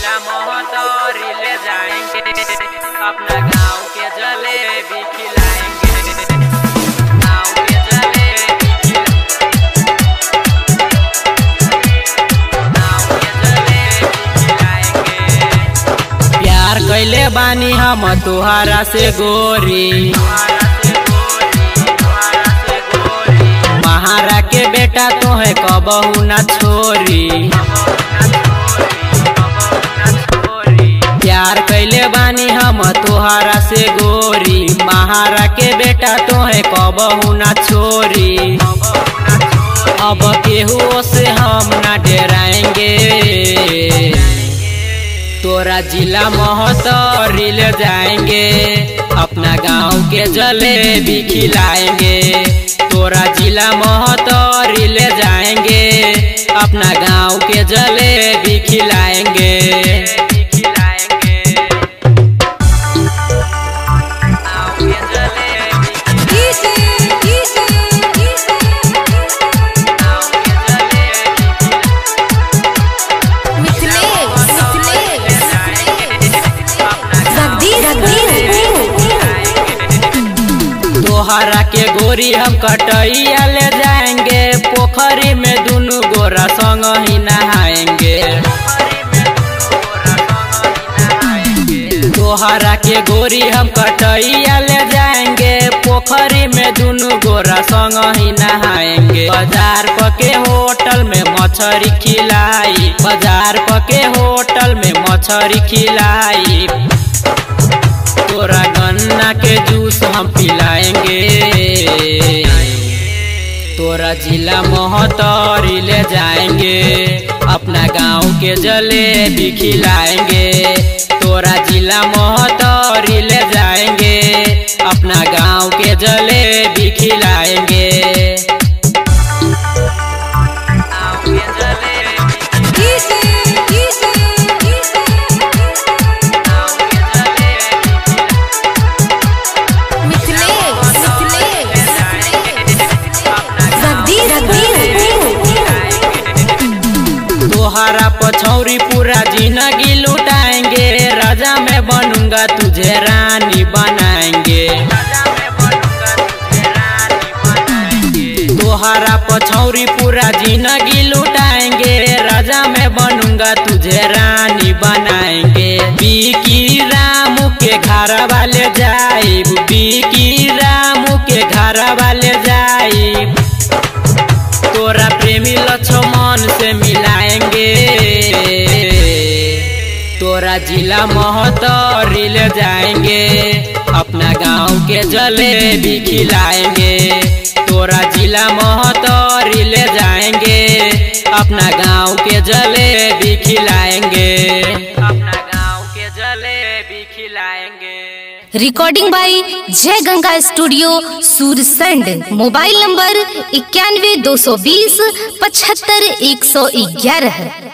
जिला मोहतौरी ले जाएंगे, अपना गांव के जलेबी खिलाएंगे, गांव के जलेबी खिलाएंगे। प्यार कैले बानी हम तुहारा से गोरी, महारा के बेटा तो है कबहू ना छोरी। प्यार कैले बानी हम तुहारा से गोरी, महारा के बेटा तो है कबहू ना छोरी। अब केहू से हम ना डराएंगे, तोरा जिला मोहतौरी ले जाएंगे, अपना गांव के जलेबी खिलाएंगे। तोरा जिला मोहतौरी ले जाएंगे, अपना गांव के जलेबी खिलाएंगे। तोहरा के गोरी हम कटैया ले जाएंगे, पोखरी में दुनू गोरा संग ही नहाएंगे। तोहरा के गोरी हम कटैया ले जाएंगे, पोखरी में दुनू गोरा संग ही नहाएंगे। बाजार पके होटल में मछली खिलाई, बाजार पके होटल में मछली खिलाई। तोरा गन्ना के जूस हम पिलाएंगे, तोरा जिला मोहतौरी ले जाएंगे, अपना गांव के जलेबी खिलाएंगे। तोरा जिला मोहतौरी ले जाएंगे, अपना गांव के जलेबी खिलाएंगे। तोहरा पछौरी पूरा जिंदगी लुटाएंगे, राजा में बनूंगा तुझे रानी बनाएंगे। तोहरा पछौरी पूरा जिंदगी लुटाएंगे, राजा में बनूंगा तुझे रानी बनाएंगे। बिकी रामू के घर वाले जाइब, बिकी रामू के घर वाले जाइब। तोरा प्रेमी लक्ष्मण से मिलाएंगे, तोरा जिला मोहतौरी ले जाएंगे, अपना गांव के जलेबी खिलाएंगे। तोरा जिला मोहतौरी ले जाएंगे, अपना गांव के जलेबी खिलाएंगे, अपना गांव के जलेबी खिलाएंगे। Recording by Jai Ganga studio Sursand. Mobile number 91 220 75 111।